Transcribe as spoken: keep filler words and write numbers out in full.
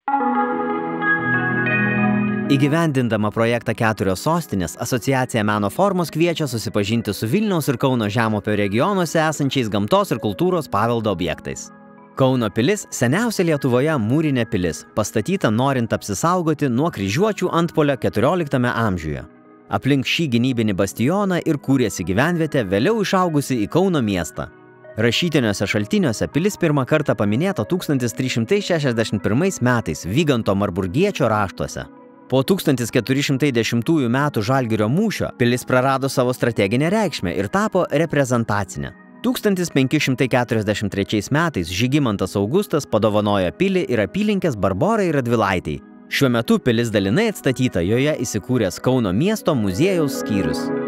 Įgyvendindama projektą Keturios sostinės, Asociacija Meno formos kviečia susipažinti su Vilniaus ir Kauno žemupio regionuose esančiais gamtos ir kultūros paveldo objektais. Kauno pilis – seniausia Lietuvoje mūrinė pilis, pastatyta norint apsisaugoti nuo kryžiuočių antpuolio keturioliktame amžiuje. Aplink šį gynybinį bastioną ir kūrėsi gyvenvietė, vėliau išaugusi į Kauno miestą. Rašytiniuose šaltiniuose pilis pirmą kartą paminėta tūkstantis trys šimtai šešiasdešimt pirmais metais Vyganto Marburgiečio raštuose. Po tūkstantis keturi šimtai dešimtųjų metų Žalgirio mūšio pilis prarado savo strateginę reikšmę ir tapo reprezentacinė. tūkstantis penki šimtai keturiasdešimt trečiais metais Žygimantas Augustas padovanojo pilį ir apylinkės Barborai Radvilaitei. Šiuo metu pilis dalinai atstatyta, joje įsikūręs Kauno miesto muziejaus skyrius.